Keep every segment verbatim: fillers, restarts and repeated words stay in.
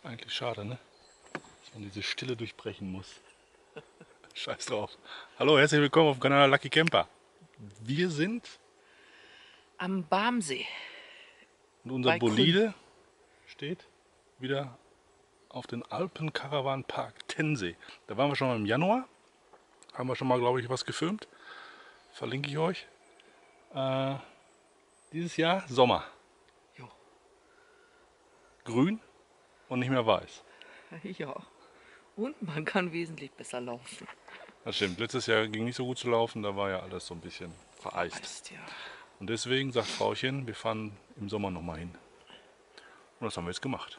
Eigentlich schade, ne? Dass man diese Stille durchbrechen muss. Scheiß drauf. Hallo, herzlich willkommen auf dem Kanal Lucky Camper. Wir sind am Barmsee. und unser Bei Bolide steht wieder auf den Alpen-Caravan-Park Tensee. Da waren wir schon mal im Januar. Haben wir schon mal, glaube ich, was gefilmt. Verlinke ich euch. Äh, dieses Jahr Sommer. Jo. Grün und nicht mehr weiß. Ja. Und man kann wesentlich besser laufen. Das stimmt. Letztes Jahr ging nicht so gut zu laufen. Da war ja alles so ein bisschen vereist. Weißt, ja. Und deswegen sagt Frauchen, wir fahren im Sommer noch mal hin. Und das haben wir jetzt gemacht.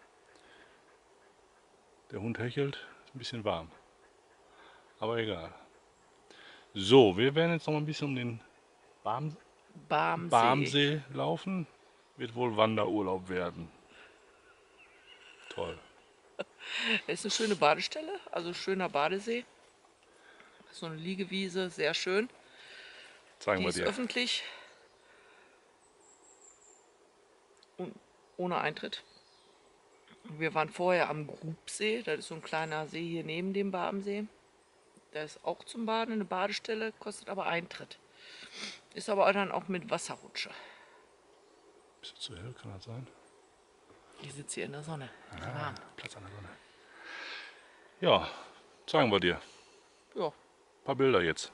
Der Hund hechelt, ist ein bisschen warm. Aber egal. So, wir werden jetzt noch mal ein bisschen um den Barm Barmsee. Barmsee laufen. Wird wohl Wanderurlaub werden. Toll. Es ist eine schöne Badestelle, also schöner Badesee. So eine Liegewiese, sehr schön. Zeigen Die wir ist dir. öffentlich und ohne Eintritt. Wir waren vorher am Grubsee, das ist so ein kleiner See hier neben dem Barmsee. Da ist auch zum Baden eine Badestelle, kostet aber Eintritt. Ist aber dann auch mit Wasserrutsche. Bisschen zu hell, kann das sein? Ich sitze hier in der Sonne. Ah, Warm. Platz an der Sonne. Ja, zeigen wir dir. Ja. Ein paar Bilder jetzt.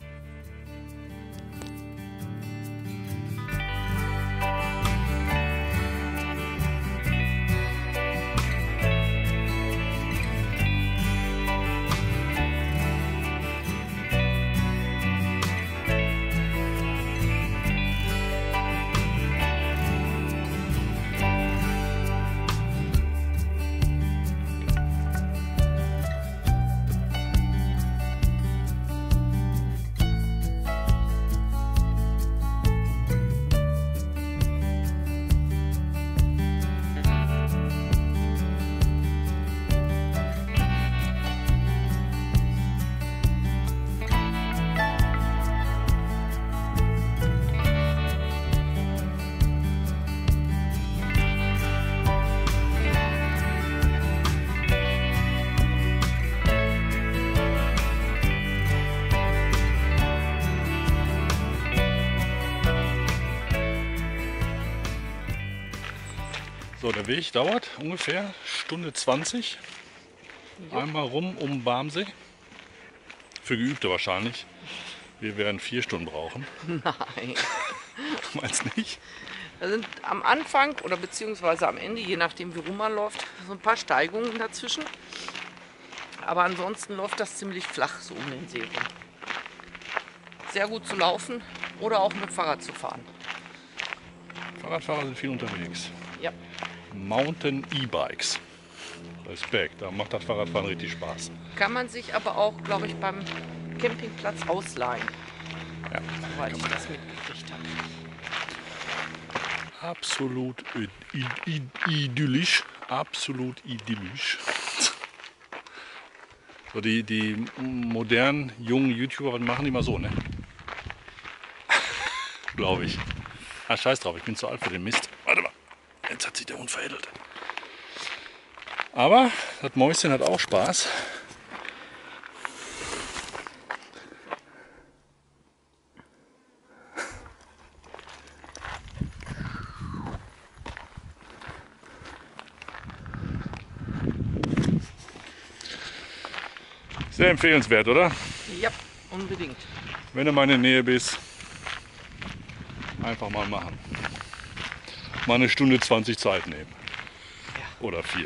So, der Weg dauert ungefähr Stunde zwanzig. Jo. Einmal rum um Barmsee. Für Geübte wahrscheinlich. Wir werden vier Stunden brauchen. Nein. Meinst nicht? Da sind am Anfang oder beziehungsweise am Ende, je nachdem wie rum man läuft, so ein paar Steigungen dazwischen. Aber ansonsten läuft das ziemlich flach so um den See rum. Sehr gut zu laufen oder auch mit Fahrrad zu fahren. Fahrradfahrer sind viel unterwegs. Ja. Mountain E-Bikes. Respekt, da macht das Fahrradfahren richtig Spaß. Kann man sich aber auch, glaube ich, beim Campingplatz ausleihen. Ja, Soweit ich das mitgekriegt habe. absolut id id idyllisch. Absolut idyllisch. So, die, die modernen, jungen YouTuber, was machen die mal so, ne? Glaube ich. Ah, scheiß drauf, ich bin zu alt für den Mist. Warte mal, jetzt hat sich der Hund veredelt. Aber das Mäuschen hat auch Spaß. Sehr empfehlenswert, oder? Ja, unbedingt. Wenn du mal in der Nähe bist, einfach mal machen. Mal eine Stunde zwanzig Zeit nehmen. Ja. Oder vier.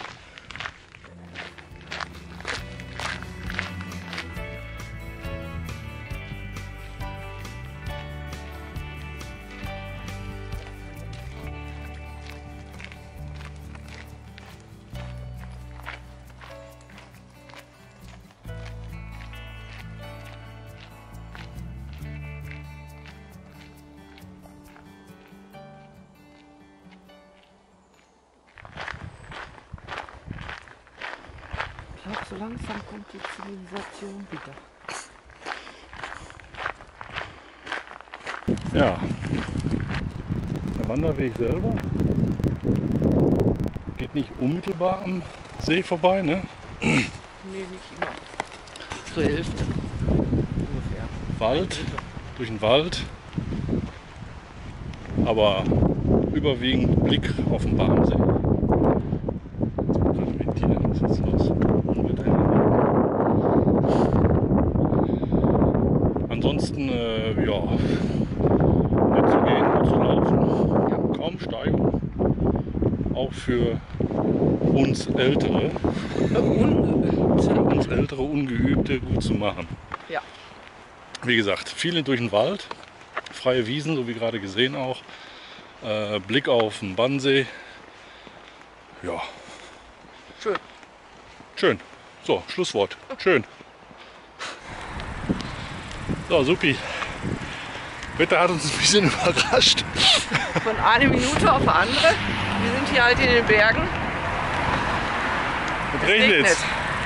Ach, so langsam kommt die Zivilisation wieder. Ja, der Wanderweg selber Geht nicht unmittelbar am See vorbei, ne? Nee, nicht immer. Zur Hälfte ungefähr. Wald, durch den Wald. Aber überwiegend Blick auf den Barmsee. Was ist los? Ansonsten, äh, ja, nett zu gehen, gut zu laufen. Kaum Steigung. Auch für uns Ältere, für uns Ältere Ungeübte gut zu machen. Ja. Wie gesagt, viele durch den Wald, freie Wiesen, so wie gerade gesehen auch. Äh, Blick auf den Bannsee. Ja. Schön. Schön. So, Schlusswort. Schön. So, supi. Wetter hat uns ein bisschen überrascht. Von einer Minute auf die andere. Wir sind hier halt in den Bergen. Es regnet.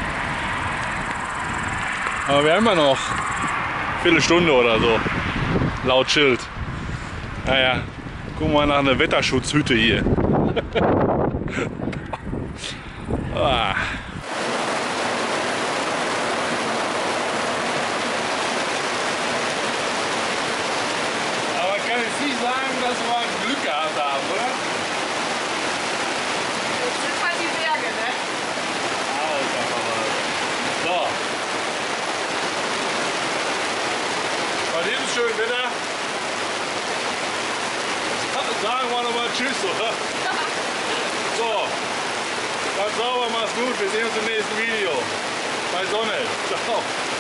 Aber wir haben ja noch eine Viertelstunde oder so. Laut Schild. Naja, gucken wir mal nach einer Wetterschutzhütte hier. ah. Aber kann ich nicht sagen, dass wir Glück gehabt haben, oder? Das sind halt die Berge, ne? Alter, Mama. So. Bei dem schönen Wetter sagen wir nochmal Tschüss, oder? So. Bleibt sauber, mach's gut. Wir sehen uns im nächsten Video. Bei Sonne. Ciao.